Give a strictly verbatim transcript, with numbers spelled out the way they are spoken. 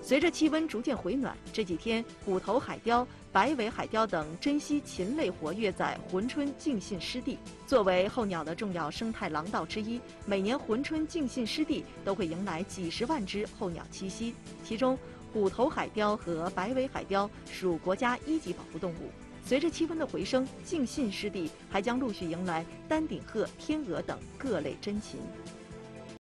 随着气温逐渐回暖，这几天虎头海雕、白尾海雕等珍稀禽类活跃在珲春净信湿地。作为候鸟的重要生态廊道之一，每年珲春净信湿地都会迎来几十万只候鸟栖息，其中虎头海雕和白尾海雕属国家一级保护动物。随着气温的回升，净信湿地还将陆续迎来丹顶鹤、天鹅等各类珍禽。